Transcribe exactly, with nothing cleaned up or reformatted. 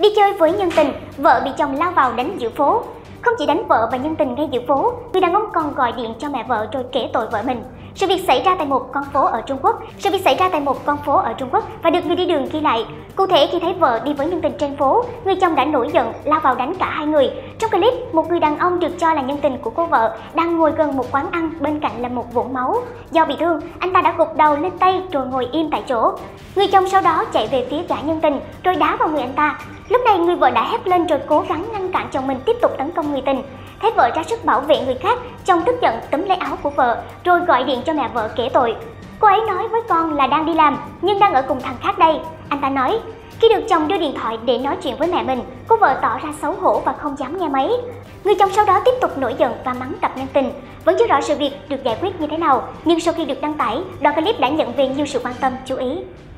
Đi chơi với nhân tình, vợ bị chồng lao vào đánh giữa phố. Không chỉ đánh vợ và nhân tình ngay giữa phố, người đàn ông còn gọi điện cho mẹ vợ rồi kể tội vợ mình. Sự việc xảy ra tại một con phố ở Trung Quốc. Sự việc xảy ra tại một con phố ở Trung Quốc và được người đi đường ghi lại. Cụ thể, khi thấy vợ đi với nhân tình trên phố, người chồng đã nổi giận lao vào đánh cả hai người. Trong clip, một người đàn ông được cho là nhân tình của cô vợ đang ngồi gần một quán ăn, bên cạnh là một vũng máu. Do bị thương, anh ta đã gục đầu lên tay rồi ngồi im tại chỗ. Người chồng sau đó chạy về phía gã nhân tình rồi đá vào người anh ta. Lúc này người vợ đã hét lên rồi cố gắng ngăn cản chồng mình tiếp tục tấn công người tình. Thấy vợ ra sức bảo vệ người khác, chồng tức giận túm lấy áo của vợ rồi gọi điện cho mẹ vợ kể tội. Cô ấy nói với con là đang đi làm nhưng đang ở cùng thằng khác đây. Anh ta nói. Khi được chồng đưa điện thoại để nói chuyện với mẹ mình, cô vợ tỏ ra xấu hổ và không dám nghe máy. Người chồng sau đó tiếp tục nổi giận và mắng cặp nhân tình. Vẫn chưa rõ sự việc được giải quyết như thế nào, nhưng sau khi được đăng tải, đoạn clip đã nhận về nhiều sự quan tâm chú ý.